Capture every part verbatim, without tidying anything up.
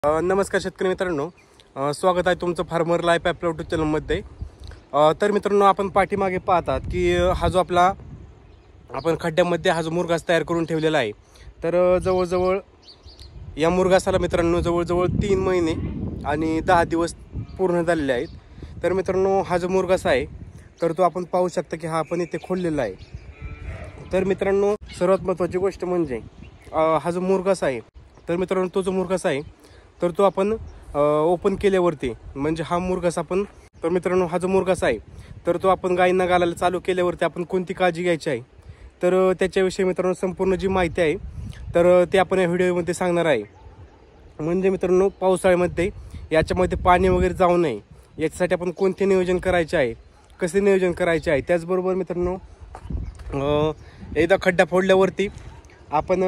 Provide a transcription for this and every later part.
नमस्कार शेतकरी मित्रांनो, स्वागत आहे तुमचं फार्मर लाईफ आपल्या यूट्यूब चॅनलमध्ये। तर मित्रांनो, आपण पाठीमागे पाहतात की हा जो आपला आपण खड्ड्यामध्ये हा जो मुरघास तयार करून ठेवलेला आहे, तर जवळजवळ या मुरघासाला मित्रांनो जवळजवळ तीन महिने आणि दहा दिवस पूर्ण झालेले आहेत। तर मित्रांनो, हा जो मुरघास आहे तर तो आपण पाहू शकता की हा आपण इथे खोललेला आहे। तर मित्रांनो, सर्वात महत्त्वाची गोष्ट म्हणजे हा जो मुरघास आहे, तर मित्रांनो तो जो मुरघास आहे तर तो आपण ओपन केल्यावरती म्हणजे हा मुरघास आपण तर मित्रांनो हा जो मुरघास आहे तर तो आपण गायींना घालायला चालू केल्यावरती आपण कोणती काळजी घ्यायची आहे, तर त्याच्याविषयी मित्रांनो संपूर्ण जी माहिती आहे तर ते आपण या व्हिडिओमध्ये सांगणार आहे। म्हणजे मित्रांनो, पावसाळ्यामध्ये याच्यामध्ये पाणी वगैरे जाऊ नये याच्यासाठी आपण कोणते नियोजन करायचे आहे, कसे नियोजन करायचे आहे। त्याचबरोबर मित्रांनो, एकदा खड्डा फोडल्यावरती आपण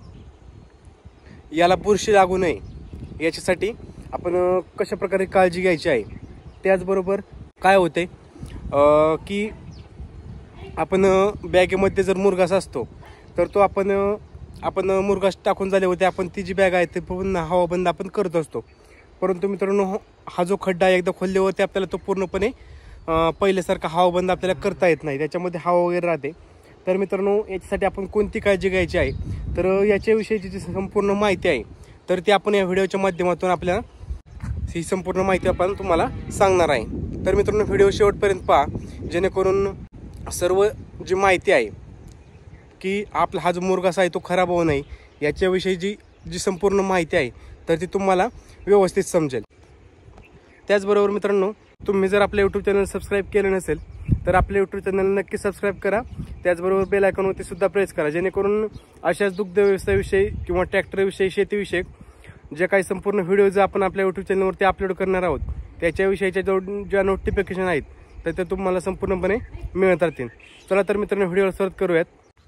याला बुरशी लागू नये याच्यासाठी आपण कशा प्रकारे काळजी घ्यायची आहे। त्याचबरोबर काय होते की आपण बॅगेमध्ये जर मुरघास असतो तर तो आपण आपण मुरघास टाकून झाल्यावरती आपण ती जी बॅग आहे ते पुन्हा हवाबंद आपण करत असतो। परंतु मित्रांनो, हा जो खड्डा आहे एकदा खोलल्यावरती आपल्याला तो पूर्णपणे पहिल्यासारखा हवाबंद आपल्याला करता येत नाही, त्याच्यामध्ये हवा वगैरे राहते। तर मित्रांनो, याच्यासाठी आपण कोणती काळजी घ्यायची आहे तर याच्याविषयीची जी संपूर्ण माहिती आहे तर ती आपण या व्हिडिओच्या माध्यमातून आपल्याला ही संपूर्ण माहिती आपण तुम्हाला सांगणार आहे। तर मित्रांनो, व्हिडिओ शेवटपर्यंत पहा, जेणेकरून सर्व जी माहिती आहे की आपला हा जो मुरघास आहे तो खराब होऊ नये याच्याविषयी जी जी संपूर्ण माहिती आहे तर ती तुम्हाला व्यवस्थित समजेल। त्याचबरोबर मित्रांनो, तुम्ही जर आपल्या यूट्यूब चॅनल सबस्क्राईब केलं नसेल तर आपल्या यूट्यूब चॅनल नक्की सबस्क्राईब करा। त्याचबरोबर बेल आयकॉनवरती सुद्धा प्रेस करा, जेणेकरून अशाच दुग्ध व्यवसायाविषयी किंवा ट्रॅक्टरविषयी, शेतीविषयी जे काही संपूर्ण व्हिडिओ जे आपण आपल्या यूट्यूब चॅनलवरती अपलोड करणार आहोत त्याच्याविषयीच्या जो ज्या नोटिफिकेशन आहेत तर ते तुम्हाला संपूर्णपणे मिळत राहतील। चला तर मित्रांनो, व्हिडिओला सुरुवात करूयात।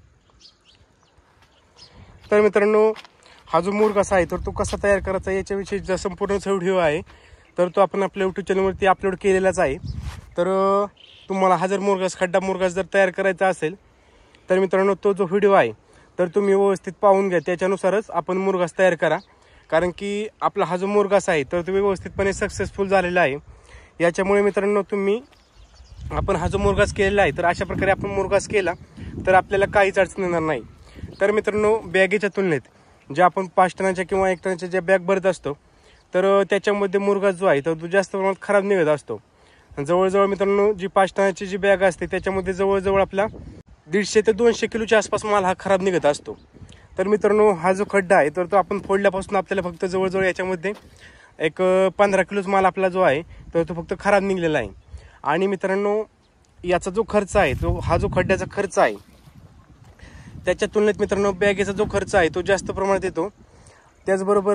तर मित्रांनो, हा जो मुरघास आहे तर तो कसा तयार करायचा याच्याविषयी जो संपूर्ण व्हिडिओ आहे तर तो आपण आपल्या यूट्यूब चॅनलवरती अपलोड केलेलाच आहे। तर तुम्हाला हा जर मुरघास खड्डा मुरघास जर तयार करायचा असेल तर मित्रांनो, तो जो व्हिडिओ आहे तर तुम्ही व्यवस्थित पाहून घ्या, त्याच्यानुसारच आपण मुरघास तयार करा। कारण की आपला हा जो मुरघास आहे तर तो व्यवस्थितपणे सक्सेसफुल झालेला आहे। याच्यामुळे मित्रांनो, तुम्ही आपण हा जो मुरघास केलेला आहे तर अशा प्रकारे आपण मुरघास केला तर आपल्याला काहीच अडचण येणार नाही। तर मित्रांनो, बॅगेच्या तुलनेत जे आपण पाच टनाच्या किंवा एक टनाच्या ज्या बॅग भरत असतो तर त्याच्यामध्ये मुरघास जो आहे तर तो जास्त प्रमाणात खराब निघत असतो। जवळजवळ मित्रांनो, जी पाच टनाची जी बॅग असते त्याच्यामध्ये जवळजवळ आपला दीडशे ते दोनशे किलोच्या आसपास माल हा खराब निघत असतो। तर मित्रांनो, हा जो खड्डा आहे तर तो आपण फोडल्यापासून आपल्याला फक्त जवळजवळ याच्यामध्ये एक पंधरा किलोच माल आपला जो आहे तर तो फक्त खराब निघलेला आहे। आणि मित्रांनो, याचा जो खर्च आहे तो हा जो खड्ड्याचा खर्च आहे त्याच्या तुलनेत मित्रांनो बॅगेचा जो खर्च आहे तो जास्त प्रमाणात येतो। त्याचबरोबर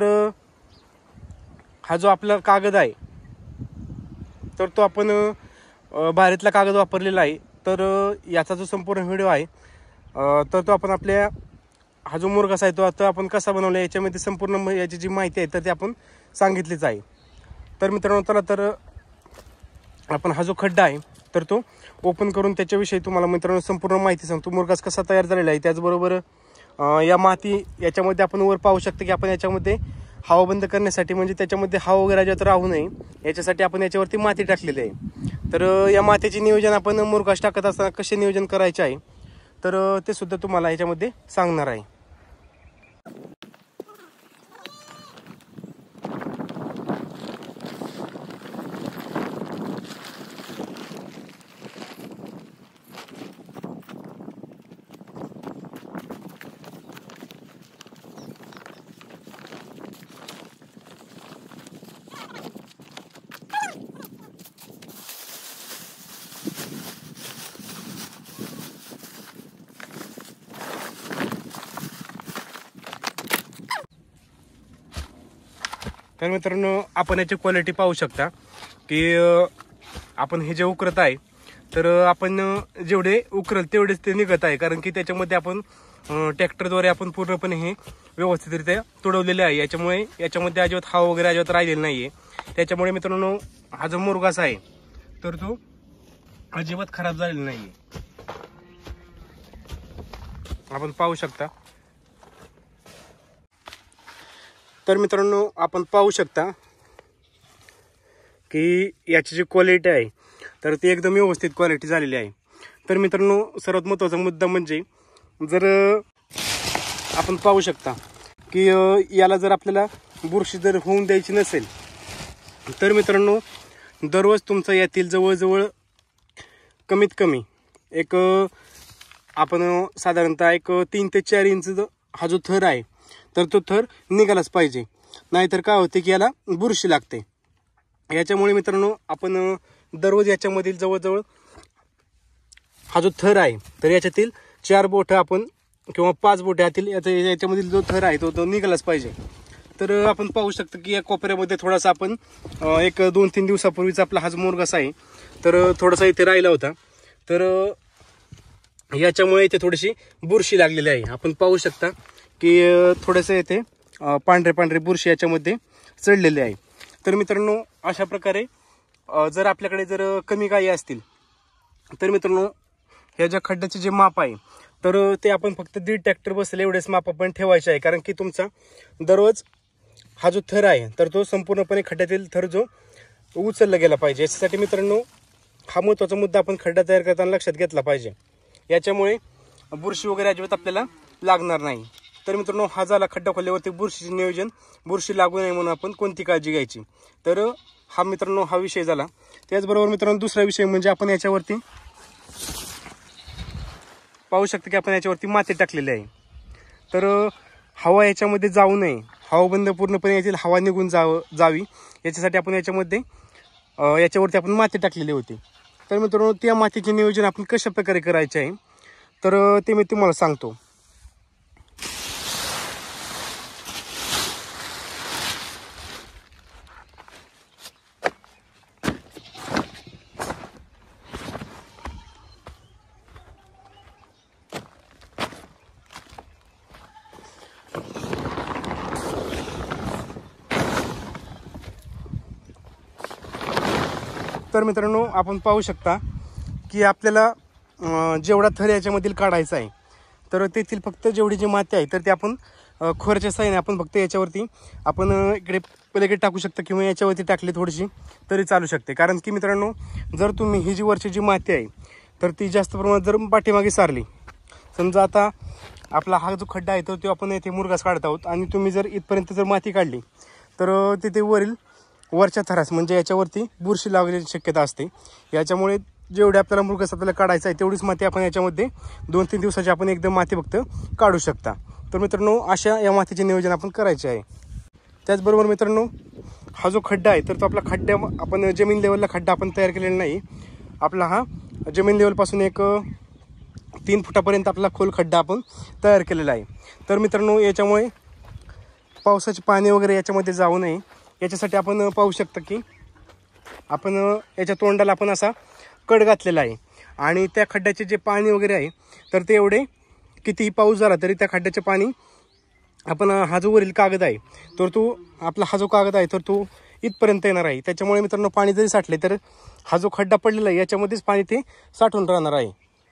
हा जो आपला कागद आहे तर तो आपण भारीतला कागद वापरलेला आहे। तर याचा जो संपूर्ण व्हिडिओ आहे तर तो आपण आपल्या हा जो मुरघास आहे तो आता आपण कसा बनवला याच्यामध्ये संपूर्ण याची जी माहिती आहे तर ती आपण सांगितलीच आहे। तर मित्रांनो, चला तर आपण हा जो खड्डा आहे तर तो ओपन करून त्याच्याविषयी तुम्हाला मित्रांनो संपूर्ण माहिती सांगतो, मुरघास कसा तयार झालेला आहे। त्याचबरोबर या माती याच्यामध्ये आपण वर पाहू शकतो की आपण याच्यामध्ये हवा बंद करण्यासाठी म्हणजे त्याच्यामध्ये हवा वगैरे अजिबात राहू नये याच्यासाठी आपण याच्यावरती माती टाकलेली आहे। तर या मातीचे नियोजन आपण मुरघास टाकत असताना कसे नियोजन करायचे आहे तर ते सुद्धा तुम्हाला याच्यामध्ये सांगणार आहे। तर मित्रांनो, आपण याची क्वालिटी पाहू शकता की आपण हे जे उकरत आहे तर आपण जेवढे उकरल तेवढेच ते निघत आहे, कारण की त्याच्यामध्ये आपण ट्रॅक्टरद्वारे आपण पूर्णपणे हे व्यवस्थितरित्या तुडवलेले आहे। याच्यामुळे याच्यामध्ये अजिबात हवा वगैरे अजिबात राहिलेला नाही आहे। त्याच्यामुळे मित्रांनो, हा जो मुरघास आहे तर तो अजिबात खराब झालेला नाही आहे, आपण पाहू शकता। तर मित्रांनो आपण पाहू शकता की याची जी क्वालिटी आहे तर ती एकदम व्यवस्थित क्वालिटी झालेली आहे। तर मित्रांनो सर्वात महत्त्वाचा मुद्दा म्हणजे जर आपण पाहू शकता की याला जर आपल्याला बुरशी जर होऊन द्यायची नसेल तर मित्रांनो दररोज तुमचा यातील जवळजवळ कमीत कमी एक आपण साधारणतः एक तीन ते चार इंच हा जो थर आहे तर तो थर निघालाच पाहिजे, नाहीतर काय होते की याला बुरशी लागते। याच्यामुळे मित्रांनो आपण दररोज याच्यामधील जवळजवळ हा जो थर आहे तर याच्यातील चार बोटं आपण किंवा पाच बोटे यातील याच्यामधील जो थर आहे तो तो निघालाच पाहिजे। तर आपण पाहू शकतो की या कोपऱ्यामध्ये थोडासा आपण एक दोन तीन दिवसापूर्वीचा आपला हा जो मुरघास आहे तर थोडासा इथे राहिला होता, तर याच्यामुळे इथे थोडीशी बुरशी लागलेली आहे। आपण पाहू शकता की थोडंसं इथे पांढरे पांढरे बुरशी याच्यामध्ये चढलेले आहे। तर मित्रांनो अशा प्रकारे जर आपल्याकडे जर कमी गायी असतील तर मित्रांनो ह्या ज्या खड्ड्याचे जे माप आहे तर ते आपण फक्त दीड ट्रॅक्टर बसेल एवढेच माप आपण ठेवायचे आहे, कारण की तुमचा दररोज हा जो थर आहे तर तो संपूर्णपणे खड्ड्यातील थर जो उचलला गेला पाहिजे। याच्यासाठी मित्रांनो हा महत्त्वाचा मुद्दा आपण खड्डा तयार करताना लक्षात घेतला पाहिजे, याच्यामुळे बुरशी वगैरे अजिबात आपल्याला लागणार नाही। तर मित्रांनो हा झाला खड्डा खोलल्यावरती बुरशीचे नियोजन, बुरशी लागू नये म्हणून आपण कोणती काळजी घ्यायची, तर हा मित्रांनो हा विषय झाला। त्याचबरोबर मित्रांनो दुसरा विषय म्हणजे आपण याच्यावरती पाहू शकतो की आपण याच्यावरती माती टाकलेली आहे, तर हवा याच्यामध्ये जाऊ नये, हवा बंद पूर्णपणे यातील हवा निघून जाव जावी याच्यासाठी आपण याच्यामध्ये याच्यावरती आपण माती टाकलेली होती। तर मित्रांनो त्या मातीचे नियोजन आपण कशा प्रकारे करायचे आहे तर ते मी तुम्हाला सांगतो। तर मित्रांनो आपण पाहू शकता की आपल्याला जेवढा थर याच्यामधील काढायचा आहे तर तेथील फक्त जेवढी जी माती आहे तर ते आपण खोरच्या साहाय्याने आपण फक्त याच्यावरती आपण इकडे पलीकडे टाकू शकतो किंवा याच्यावरती टाकली थोडीशी तरी चालू शकते। कारण की मित्रांनो जर तुम्ही ही जी वरची जी माती आहे तर ती जास्त प्रमाणात जर पाठीमागे सारली, समजा आता आपला हा जो खड्डा आहे तर तो आपण येथे मुरघास काढत आहोत आणि तुम्ही जर इथपर्यंत जर माती काढली तर तिथे वरील वरच्या थरास म्हणजे याच्यावरती बुरशी लागण्याची शक्यता असते। याच्यामुळे जेवढे आपल्याला मुरघास आपल्याला काढायचा आहे तेवढीच माती आपण याच्यामध्ये दोन तीन दिवसाची आपण एकदम माती फक्त काढू शकता। तर मित्रांनो अशा या मातीचे नियोजन आपण करायचे आहे। त्याचबरोबर मित्रांनो हा जो खड्डा आहे तर तो आपला खड्डा आपण जमीन लेवलला खड्डा आपण तयार केलेला नाही, आपला हा जमीन लेवलपासून एक तीन फुटापर्यंत आपला खोल खड्डा आपण तयार केलेला आहे। तर मित्रांनो याच्यामुळे पावसाचे पाणी वगैरे याच्यामध्ये जाऊ नये याच्यासाठी आपण पाहू शकता की आपण याच्या तोंडाला आपण असा कड घातलेला आहे आणि त्या खड्ड्याचे जे पाणी वगैरे आहे तर ते एवढे कितीही पाऊस झाला तरी त्या खड्ड्याचे पाणी आपण हा जो वरील कागद आहे तर तो आपला हा जो कागद आहे तर तो इथपर्यंत येणार आहे। त्याच्यामुळे मित्रांनो पाणी जरी साठले तर हा जो खड्डा पडलेला आहे याच्यामध्येच पाणी ते साठून राहणार आहे।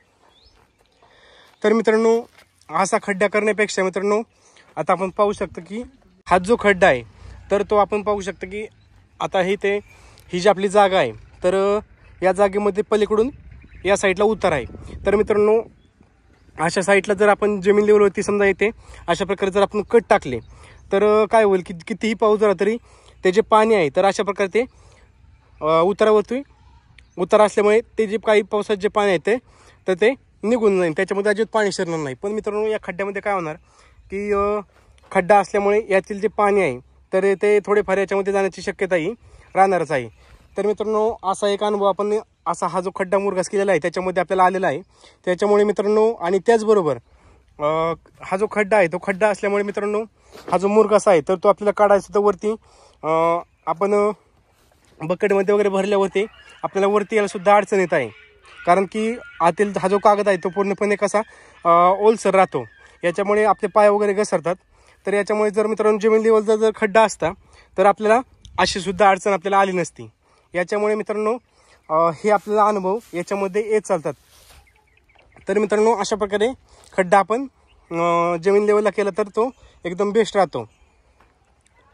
तर मित्रांनो असा खड्डा करण्यापेक्षा मित्रांनो आता आपण पाहू शकतो की हा जो खड्डा आहे तर तो आपण पाहू शकतो की आता ही ते ही जी आपली जागा आहे तर या जागेमध्ये पलीकडून या साईडला उतार आहे। तर मित्रांनो अशा साईडला जर आपण जमीन लेवलवरती समजा येते अशा प्रकारे जर आपण कट टाकले तर काय होईल की कितीही पाऊस झाला तरी ते जे पाणी आहे तर अशा प्रकारे ते उतारावरती उतार असल्यामुळे ते जे काही पावसाचे जे पाणी आहे ते तर ते निघून जाईल, त्याच्यामध्ये अजिबात पाणी शिरणार नाही। पण मित्रांनो या खड्ड्यामध्ये काय होणार की खड्डा असल्यामुळे यातील जे पाणी आहे तर ते थोडेफार याच्यामध्ये जाण्याची शक्यताही राहणारच आहे। तर मित्रांनो असा एक अनुभव आपण असा हा जो खड्डा मुरघास केलेला आहे त्याच्यामध्ये आपल्याला आलेला आहे। त्याच्यामुळे मित्रांनो आणि त्याचबरोबर हा जो खड्डा आहे तो खड्डा असल्यामुळे मित्रांनो हा जो मुरघास आहे तर तो आपल्याला काढायचा तर वरती आपण बकेटमध्ये वगैरे भरल्यावरती आपल्याला वरती यायला सुद्धा अडचण येत आहे, कारण की आतील हा जो कागद आहे तो पूर्णपणे कसा ओलसर राहतो, याच्यामुळे आपले पाय वगैरे घसरतात। तर याच्यामुळे जर मित्रांनो जमीन लेवलचा जर खड्डा असता तर आपल्याला अशी सुद्धा अडचण आपल्याला आली नसती। याच्यामुळे मित्रांनो हे आपल्याला अनुभव याच्यामध्ये येत चालतात। तर मित्रांनो अशा प्रकारे खड्डा आपण जमीन लेवलला केला तर तो एकदम बेस्ट राहतो।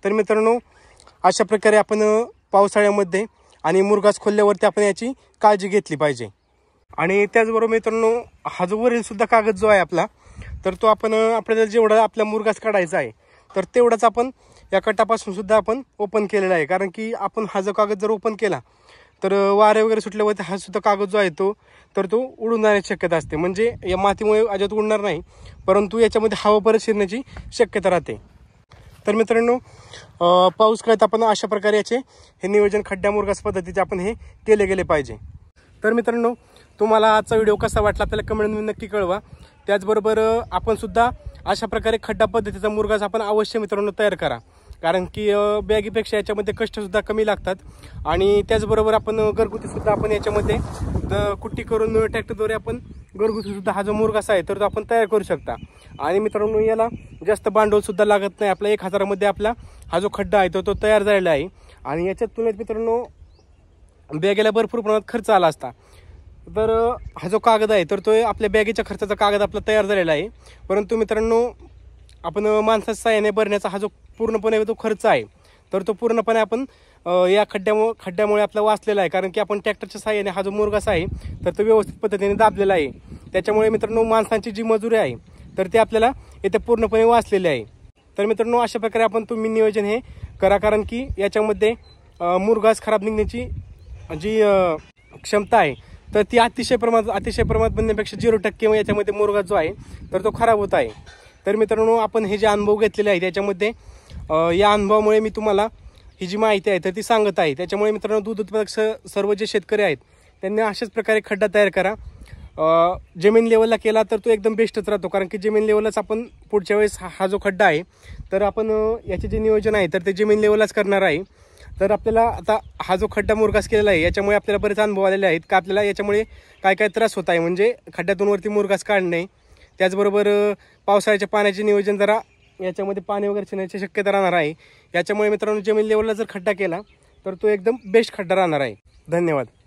तर मित्रांनो अशा प्रकारे आपण पावसाळ्यामध्ये आणि मुरघास खोलल्यावरती आपण याची काळजी घेतली पाहिजे। आणि त्याचबरोबर मित्रांनो हा जो वरील सुद्धा कागद जो आहे आपला, तर तो आपण आपल्याला जेवढा आपला मुरघास काढायचा आहे तर तेवढाच आपण या कटापासून सुद्धा आपण ओपन केलेला आहे। कारण की आपण हा जो कागद जर ओपन केला तर वारे वगैरे सुटल्यावरती हा सुद्धा कागद जो आहे तो तर तो उडून जाण्याची शक्यता असते। म्हणजे या मातीमुळे अजिबात उडणार नाही, परंतु याच्यामध्ये हवा परत शिरण्याची शक्यता राहते। तर मित्रांनो पाऊस काळात आपण अशा प्रकारे याचे हे नियोजन खड्ड्या मुरघास पद्धतीचे आपण हे केले गेले पाहिजे। तर मित्रांनो तुम्हाला आजचा व्हिडिओ कसा वाटला आपल्याला कमेंटमध्ये नक्की कळवा। त्याचबरोबर आपण सुद्धा अशा प्रकारे खड्डा पद्धतीचा मुरघास आपण अवश्य मित्रांनो तयार करा, कारण की बॅगीपेक्षा याच्यामध्ये कष्टसुद्धा कमी लागतात। आणि त्याचबरोबर आपण घरगुतीसुद्धा आपण याच्यामध्ये कुट्टी करून ट्रॅक्टरद्वारे आपण घरगुतीसुद्धा हा जो मुरघास आहे तर तो आपण तयार करू शकता। आणि मित्रांनो याला जास्त भांडवलसुद्धा लागत नाही, आपला एक हजारामध्ये आपला हा जो खड्डा आहे तो तो तयार झालेला आहे। आणि याच्यात तुलनेत मित्रांनो बॅगेला भरपूर प्रमाणात खर्च आला असता, तर हा जो कागद आहे तर तो आपल्या बॅगेच्या खर्चाचा कागद आपला तयार झालेला आहे। परंतु मित्रांनो आपण माणसाच्या साहाय्याने भरण्याचा हा जो पूर्णपणे जो खर्च आहे तर तो पूर्णपणे आपण या खड्ड्यामुळे खड्ड्यामुळे आपला वाचलेला आहे। कारण की आपण ट्रॅक्टरच्या साहाय्याने हा जो मुरघास आहे तर तो व्यवस्थित पद्धतीने दाबलेला आहे। त्याच्यामुळे मित्रांनो माणसांची जी मजुरी आहे तर ते आपल्याला इथे पूर्णपणे वाचलेले आहे। तर मित्रांनो अशा प्रकारे आपण तुम्ही नियोजन हे करा, कारण की याच्यामध्ये मुरघास खराब निघण्याची जी क्षमता आहे तर ती अतिशय प्रमाणात अतिशय प्रमाणात बनण्यापेक्षा झिरो टक्के याच्यामध्ये मुरघास जो आहे तर तो खराब होत आहे। तर मित्रांनो आपण हे जे अनुभव घेतलेले आहे त्याच्यामध्ये या अनुभवामुळे मी तुम्हाला ही जी माहिती आहे तर ती सांगत आहे। त्याच्यामुळे मित्रांनो दूध उत्पादक सर्व जे शेतकरी आहेत त्यांनी अशाच प्रकारे खड्डा तयार करा। जमीन लेवलला केला तर तो एकदम बेस्टच राहतो, कारण की जमीन लेवललाच आपण पुढच्या वेळेस हा जो खड्डा आहे तर आपण याचे जे नियोजन आहे तर ते जमीन लेवललाच करणार आहे। तर आपल्याला आता हा जो खड्डा मुरघास केलेला आहे याच्यामुळे आपल्याला बरेच अनुभव आलेले आहेत का आपल्याला याच्यामुळे काय काय त्रास होत आहे, म्हणजे खड्ड्यातून वरती मुरघास काढणे, त्याचबरोबर पावसाळ्याच्या पाण्याचे नियोजन जरा याच्यामध्ये पाणी वगैरे शिरण्याची शक्यता राहणार आहे। याच्यामुळे मित्रांनो जमीन लेवलला जर खड्डा केला तर तो एकदम बेस्ट खड्डा राहणार आहे। धन्यवाद।